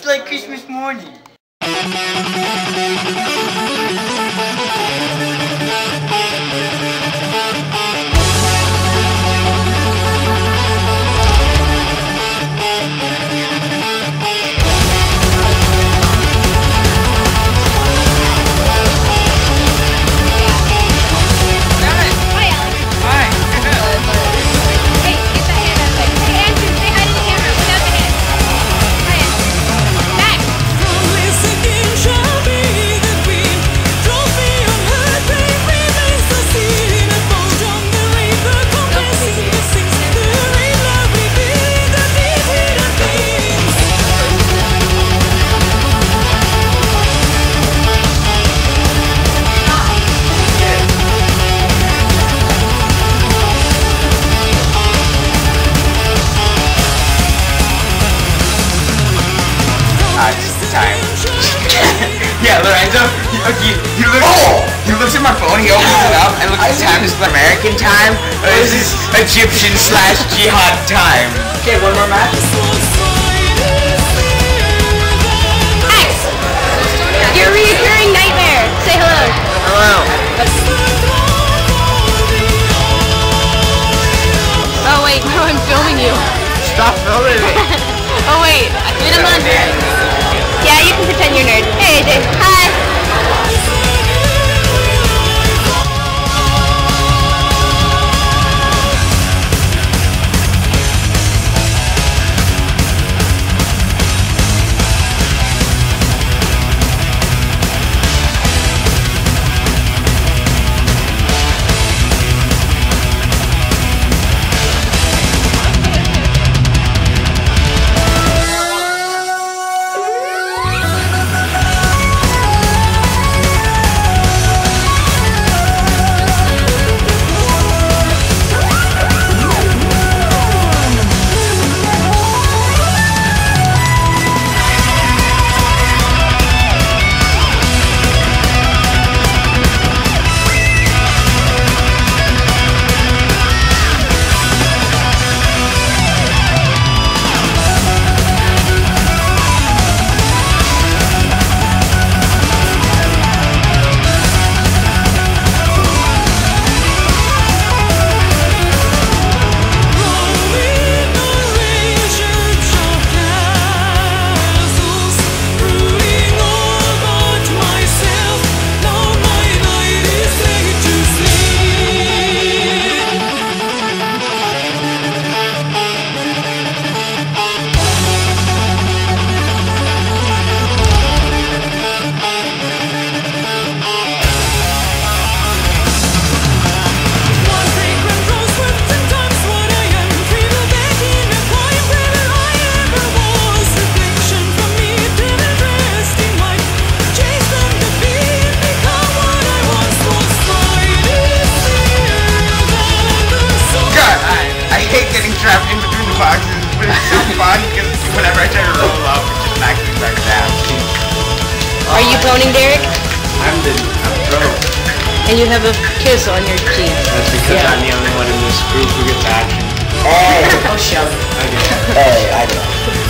It's like Christmas morning. Yeah, Lorenzo, he looks at my phone, he opens it up, and looks at the time. Is it American time, or is this Egyptian/jihad time? Okay, one more match. X! Your reoccurring nightmare! Say hello. Hello. Oh wait, no, I'm filming you. Stop filming me. Oh wait, minimum. Yeah, you can pretend you're nerd. Hey AJ, hi! Trapped in between the boxes, but it's so fun because whenever I try to roll up, it just knocks me back down. Are you boning, Derek? I'm broke. And you have a kiss on your cheek. That's because I'm the only one in this group who gets action. Hey! Oh, shove. Okay. Hey, I know.